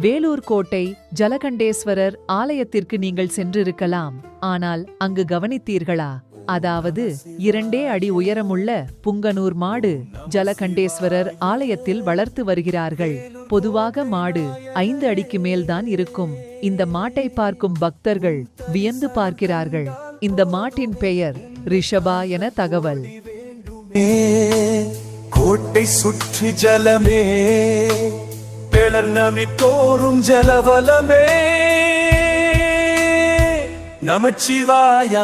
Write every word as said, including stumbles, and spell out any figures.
வேலூர் கோட்டை ஜலகண்டேஸ்வரர் ஆலயத்திற்கு நீங்கள் சென்றிருக்கலாம். ஆனால் அங்கு கவனித்தீர்களா? அதாவது இரண்டே அடி உயரமுள்ள புங்கனூர் மாடு ஜலகண்டேஸ்வரர் ஆலயத்தில் வளர்த்து வருகிறார்கள். பொதுவாக மாடு ஐந்து அடிக்கு மேல்தான் இருக்கும். இந்த மாட்டை பார்க்கும் பக்தர்கள் வியந்து பார்க்கிறார்கள். இந்த மாட்டின் பெயர் ரிஷபா என தகவல். கோட்டை சுற்றி ஜலமே பிளர்நமி தோறும் ஜலவலமே நமச்சிவாய.